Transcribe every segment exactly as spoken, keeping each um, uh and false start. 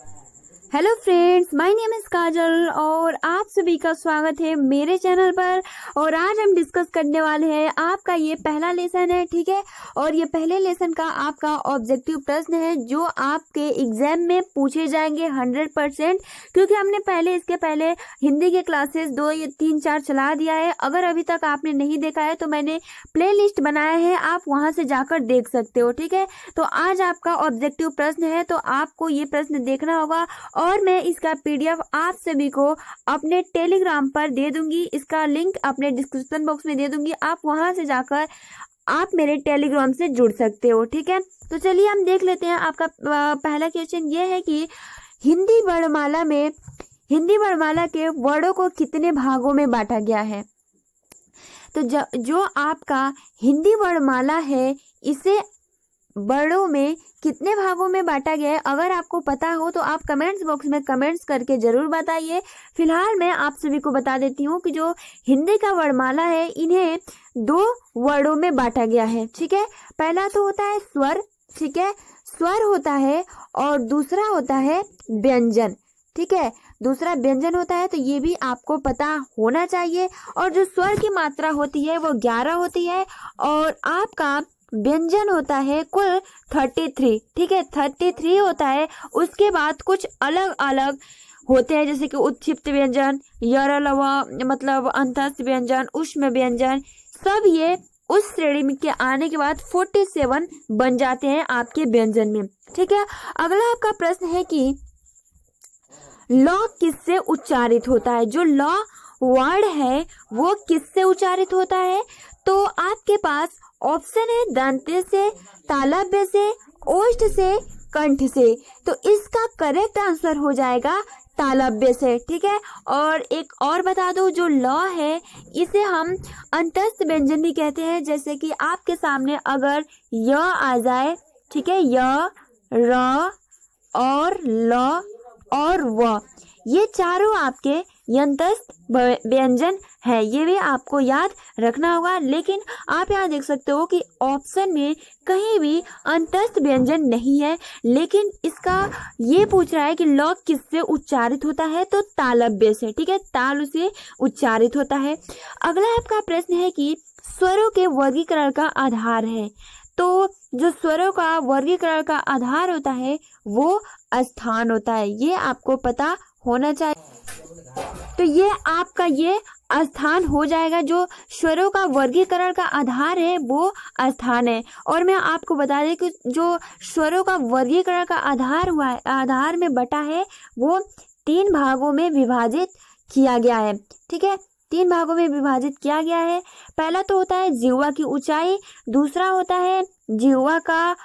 Hello friends, my name is Kajal और आप सभी का स्वागत है मेरे चैनल पर। और आज हम डिस्कस करने वाले हैं, आपका ये पहला लेसन है, ठीक है। और ये पहले लेसन का आपका ऑब्जेक्टिव प्रश्न है जो आपके एग्जाम में पूछे जाएंगे हंड्रेड परसेंट, क्योंकि हमने पहले इसके पहले हिंदी के क्लासेस दो या तीन चार चला दिया है। अगर अभी तक आपने नहीं देखा है तो मैंने प्ले लिस्ट बनाया है, आप वहां से जाकर देख सकते हो, ठीक है। तो आज आपका ऑब्जेक्टिव प्रश्न है, तो आपको ये प्रश्न देखना होगा और मैं इसका पीडीएफ आप सभी को अपने टेलीग्राम पर दे दूंगी। इसका लिंक अपने डिस्क्रिप्शन बॉक्स में दे दूंगी, आप वहां से जाकर आप मेरे टेलीग्राम से जुड़ सकते हो, ठीक है। तो चलिए हम देख लेते हैं। आपका पहला क्वेश्चन ये है कि हिंदी वर्णमाला में हिंदी वर्णमाला के वर्णों को कितने भागों में बांटा गया है। तो जो आपका हिंदी वर्णमाला है इसे वर्णों में कितने भागों में बांटा गया है, अगर आपको पता हो तो आप कमेंट्स बॉक्स में कमेंट्स करके जरूर बताइए। फिलहाल मैं आप सभी को बता देती हूँ कि जो हिंदी का वर्णमाला है इन्हें दो वर्णों में बांटा गया है, ठीक है। पहला तो होता है स्वर, ठीक है, स्वर होता है, और दूसरा होता है व्यंजन, ठीक है। दूसरा व्यंजन होता है, तो ये भी आपको पता होना चाहिए। और जो स्वर की मात्रा होती है वो ग्यारह होती है, और आपका व्यंजन होता है कुल थर्टी थ्री, ठीक है, थर्टी थ्री होता है। उसके बाद कुछ अलग अलग होते हैं, जैसे कि उत्क्षिप्त व्यंजन, यरलव मतलब अंतस्थ व्यंजन, ऊष्म व्यंजन, सब ये उस श्रेणी में के आने के बाद फोर्टी सेवन बन जाते हैं आपके व्यंजन में, ठीक है। अगला आपका प्रश्न है कि लॉ किससे उच्चारित होता है। जो लॉ वर्ड है वो किससे उच्चारित होता है। तो आपके पास ऑप्शन है दंत्य से, तालव्य से, ओष्ठ से, कंठ से। तो इसका करेक्ट आंसर हो जाएगा तालव्य से, ठीक है। और एक और बता दो, जो लॉ है इसे हम अंतस्थ व्यंजन भी कहते हैं। जैसे कि आपके सामने अगर य आ जाए, ठीक है, य, र और ल और व, ये चारों आपके यंतस्थ व्यंजन है, ये भी आपको याद रखना होगा। लेकिन आप यहाँ देख सकते हो कि ऑप्शन में कहीं भी अंतस्थ व्यंजन नहीं है, लेकिन इसका ये पूछ रहा है कि लॉ किससे उच्चारित होता है, तो तालव्य से, ठीक है, ताल से उच्चारित होता है। अगला आपका प्रश्न है कि स्वरों के वर्गीकरण का आधार है। तो जो स्वरों का वर्गीकरण का आधार होता है वो स्थान होता है, ये आपको पता होना चाहिए। तो ये आपका ये स्थान हो जाएगा। जो स्वरों का वर्गीकरण का आधार है वो स्थान है। और मैं आपको बता दें कि जो स्वरों का वर्गीकरण का आधार हुआ है, आधार में बटा है, वो तीन भागों में विभाजित किया गया है, ठीक है, तीन भागों में विभाजित किया गया है। पहला तो होता है जिह्वा की ऊंचाई, दूसरा होता है जिह्वा का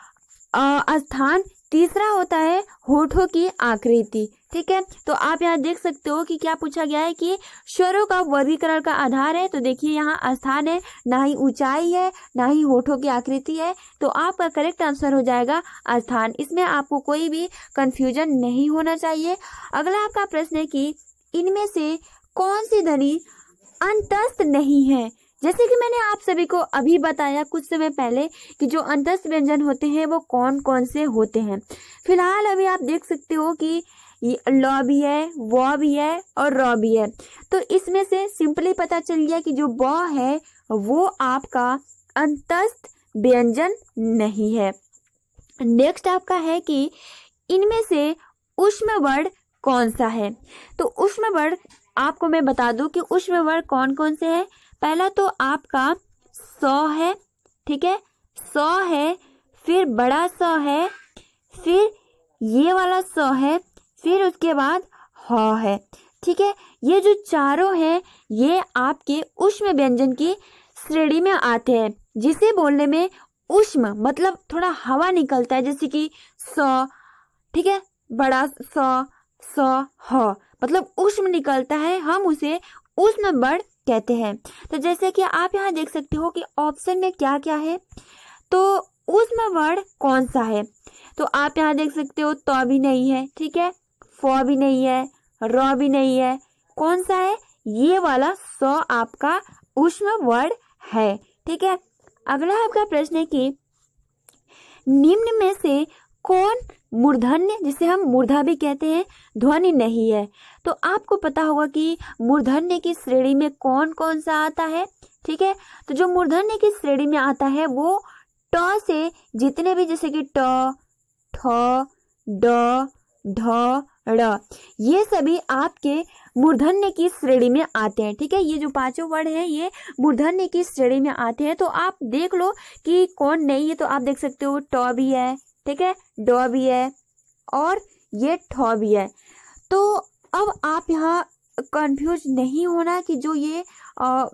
स्थान, तीसरा होता है होठों की आकृति, ठीक है। तो आप यहाँ देख सकते हो कि क्या पूछा गया है कि स्वरों का वर्गीकरण का आधार है। तो देखिए यहाँ स्थान है, ना ही ऊंचाई है, ना ही होठों की आकृति है। तो आपका करेक्ट आंसर हो जाएगा स्थान। इसमें आपको कोई भी कंफ्यूजन नहीं होना चाहिए। अगला आपका प्रश्न है कि इनमें से कौन सी ध्वनि अंतस्थ नहीं है। जैसे कि मैंने आप सभी को अभी बताया कुछ समय पहले कि जो अंतस्थ व्यंजन होते हैं वो कौन कौन से होते हैं। फिलहाल अभी आप देख सकते हो कि ल भी है, व भी है और र भी है। तो इसमें से सिंपली पता चल गया कि जो ब है वो आपका अंतस्थ व्यंजन नहीं है। नेक्स्ट आपका है कि इनमें से ऊष्म वर्ण कौन सा है। तो ऊष्म वर्ण आपको मैं बता दूं कि ऊष्म वर्ण कौन कौन से है। पहला तो आपका स है, ठीक है, स है, फिर बड़ा स है, फिर ये वाला स है, फिर उसके बाद ह है, ठीक है। ये जो चारों हैं ये आपके ऊष्म व्यंजन की श्रेणी में आते हैं, जिसे बोलने में ऊष्म मतलब थोड़ा हवा निकलता है, जैसे कि स, ठीक है, बड़ा स, स, ह मतलब ऊष्म निकलता है, हम उसे ऊष्म वर्ण कहते हैं। तो जैसे कि आप यहाँ देख सकते हो कि ऑप्शन में क्या क्या है। तो ऊष्म वर्ण कौन सा है। तो आप यहाँ देख सकते हो त भी नहीं है, ठीक है, फ भी नहीं है, र भी नहीं है, कौन सा है, ये वाला स आपका ऊष्म वर्ण है, ठीक है। अगला आपका प्रश्न है कि निम्न में से कौन मूर्धन्य जिसे हम मूर्धा भी कहते हैं ध्वनि नहीं है। तो आपको पता होगा कि मूर्धन्य की श्रेणी में कौन कौन सा आता है। ठीक है, तो जो मूर्धन्य की श्रेणी में आता है वो ट से जितने भी, जैसे कि ट, ठ, ड, ढ, ड़, ये सभी आपके मूर्धन्य की श्रेणी में आते हैं। ठीक है, ये जो पांचों वर्ण हैं ये मूर्धन्य की श्रेणी में आते हैं। तो आप देख लो कि कौन नहीं है, तो आप देख सकते हो ट भी है, ठीक है, ड भी है और ये ठ भी है। तो अब आप यहाँ कंफ्यूज नहीं होना कि जो ये आ,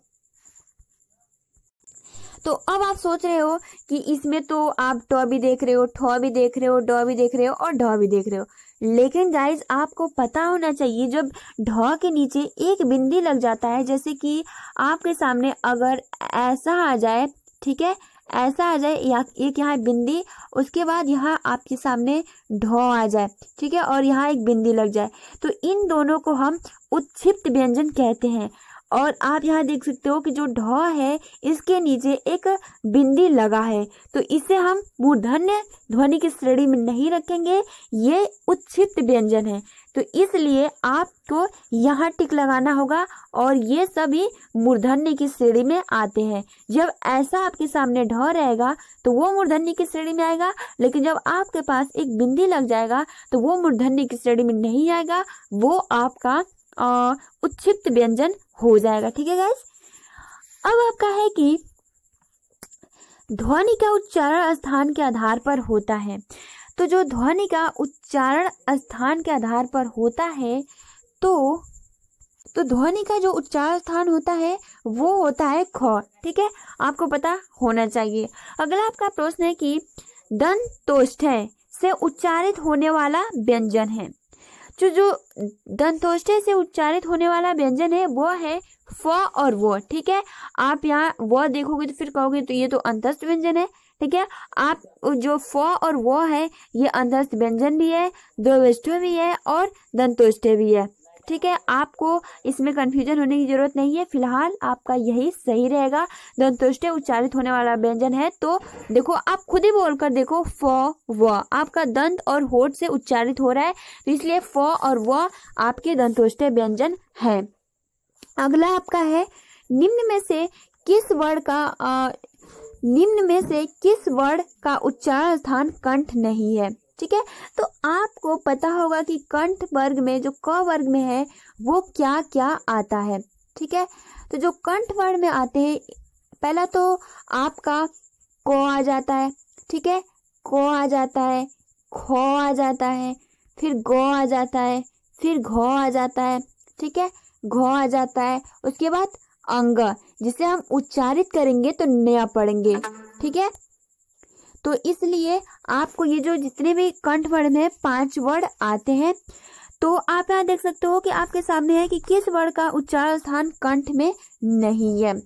तो अब आप सोच रहे हो कि इसमें तो आप ट भी देख रहे हो, ठ भी देख रहे हो, ड भी देख रहे हो और ढ भी देख रहे हो, लेकिन गाइज आपको पता होना चाहिए जब ढ के नीचे एक बिंदी लग जाता है, जैसे कि आपके सामने अगर ऐसा आ जाए, ठीक है, ऐसा आ जाए या एक यहाँ बिंदी, उसके बाद यहाँ आपके सामने ढ आ जाए, ठीक है, और यहाँ एक बिंदी लग जाए, तो इन दोनों को हम उत्क्षिप्त व्यंजन कहते हैं। और आप यहाँ देख सकते हो कि जो ढ है इसके नीचे एक बिंदी लगा है, तो इसे हम मूर्धन्य ध्वनि की श्रेणी में नहीं रखेंगे, ये उत्क्षिप्त व्यंजन है। तो इसलिए आपको यहाँ टिक लगाना होगा और ये सभी मूर्धन्य की श्रेणी में आते हैं। जब ऐसा आपके सामने ढ रहेगा तो वो मूर्धन्य की श्रेणी में आएगा, लेकिन जब आपके पास एक बिंदी लग जाएगा तो वो मूर्धन्य की श्रेणी में नहीं आएगा, वो आपका उत्क्षिप्त व्यंजन हो जाएगा। ठीक है गाइस, अब आपका है कि ध्वनि का उच्चारण स्थान के आधार पर होता है। तो जो ध्वनि का उच्चारण स्थान के आधार पर होता है, तो तो ध्वनि का जो उच्चारण स्थान होता है वो होता है ख। ठीक है, आपको पता होना चाहिए। अगला आपका प्रश्न है कि दंतोष्ठ्य से उच्चारित होने वाला व्यंजन है। जो जो दंतोष्ठ्य से उच्चारित होने वाला व्यंजन है वो है फ और वो। ठीक है, आप यहाँ वो देखोगे तो फिर कहोगे तो ये तो अंतस्थ व्यंजन है। ठीक है, आप जो फ और वो है ये अंतस्थ व्यंजन भी है, द्वयोष्ठ्य भी है और दंतोष्ठ्य भी है। ठीक है, आपको इसमें कंफ्यूजन होने की जरूरत नहीं है, फिलहाल आपका यही सही रहेगा। दंतोष्ठ्य उच्चारित होने वाला व्यंजन है, तो देखो आप खुद ही बोलकर देखो, फ व आपका दंत और होठ से उच्चारित हो रहा है, तो इसलिए फ और व आपके दंतोष्ठ्य व्यंजन है। अगला आपका है निम्न में से किस वर्ण का आ, निम्न में से किस वर्ण का उच्चारण स्थान कंठ नहीं है। ठीक है, तो आपको पता होगा कि कंठ वर्ग में जो क वर्ग में है वो क्या क्या आता है। ठीक है, तो जो कंठ वर्ग में आते हैं, पहला तो आपका क आ जाता है, ठीक है, क आ जाता है, ख आ जाता है, फिर ग आ जाता है, फिर घ आ जाता है, ठीक है, घ आ जाता है, उसके बाद अंग, जिसे हम उच्चारित करेंगे तो नया पढ़ेंगे। ठीक है, तो इसलिए आपको ये जो जितने भी कंठ वर्ण में पांच वर्ण आते हैं, तो आप यहाँ देख सकते हो कि आपके सामने है कि किस वर्ण का उच्चारण स्थान कंठ में नहीं है।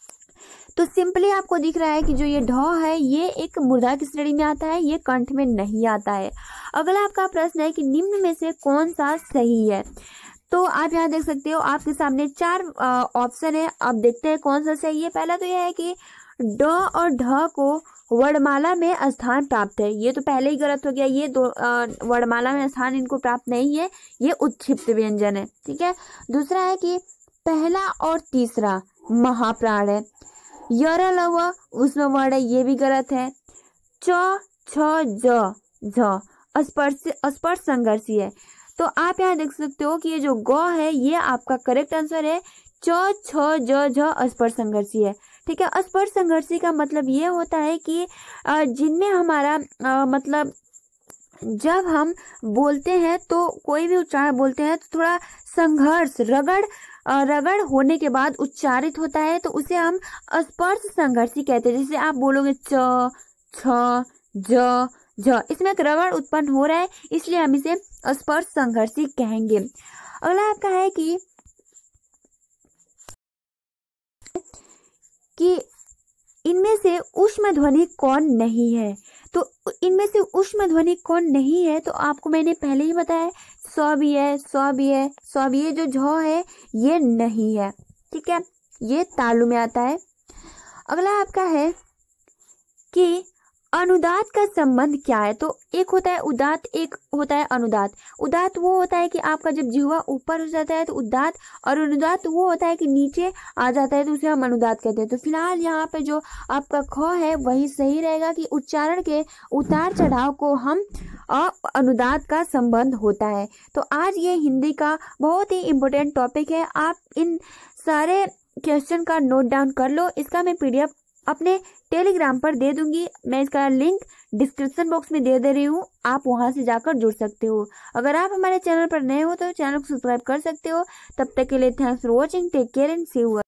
तो सिंपली आपको दिख रहा है कि जो ये ढ है ये एक मूर्धा की श्रेणी में आता है, ये कंठ में नहीं आता है। अगला आपका प्रश्न है कि निम्न में से कौन सा सही है। तो आप यहाँ देख सकते हो आपके सामने चार ऑप्शन है, अब देखते हैं कौन सा सही है। पहला तो यह है कि ड और ढ को वर्णमाला में स्थान प्राप्त है, ये तो पहले ही गलत हो गया, ये दो वर्णमाला में स्थान इनको प्राप्त नहीं है, ये उत्क्षिप्त व्यंजन है। ठीक है, दूसरा है कि पहला और तीसरा महाप्राण है, यर लव उसमें वर्ण है, ये भी गलत है। च छ ज झ स्पर्श स्पर्श संघर्षी है, तो आप यहाँ देख सकते हो कि ये जो ग है ये आपका करेक्ट आंसर है। च छ ज झ स्पर्श संघर्षी है। ठीक है, स्पर्श संघर्षी का मतलब ये होता है कि जिनमें हमारा आ, मतलब जब हम बोलते हैं तो कोई भी उच्चारण बोलते हैं तो थोड़ा संघर्ष रगड़ रगड़ होने के बाद उच्चारित होता है, तो उसे हम स्पर्श संघर्षी कहते हैं। जैसे आप बोलोगे च छ ज झ, इसमें एक रगड़ उत्पन्न हो रहा है, इसलिए हम इसे स्पर्श संघर्षी कहेंगे। अगला आपका है कि कि इनमें से ऊष्म ध्वनि कौन नहीं है। तो इनमें से ऊष्म ध्वनि कौन नहीं है, तो आपको मैंने पहले ही बताया, स भी है, स भी है, स भी है, जो झ है ये नहीं है। ठीक है, ये तालु में आता है। अगला आपका है कि अनुदात का संबंध क्या है? तो एक होता है उदात, एक होता है अनुदात। उदात वो होता है कि आपका जब जिह्वा ऊपर हो जाता है तो उदात, और अनुदात वो होता है कि नीचे आ जाता है तो उसे हम अनुदात कहते हैं। तो फिलहाल यहाँ पे जो आपका ख है वही सही रहेगा कि उच्चारण के उतार चढ़ाव को हम अ अनुदात का संबंध होता है। तो आज ये हिंदी का बहुत ही इम्पोर्टेंट टॉपिक है। आप इन सारे क्वेश्चन का नोट डाउन कर लो। इसका मैं पीडीएफ अपने टेलीग्राम पर दे दूंगी। मैं इसका लिंक डिस्क्रिप्शन बॉक्स में दे दे रही हूँ, आप वहां से जाकर जुड़ सकते हो। अगर आप हमारे चैनल पर नए हो तो चैनल को सब्सक्राइब कर सकते हो। तब तक के लिए thanks for watching, take care and see you.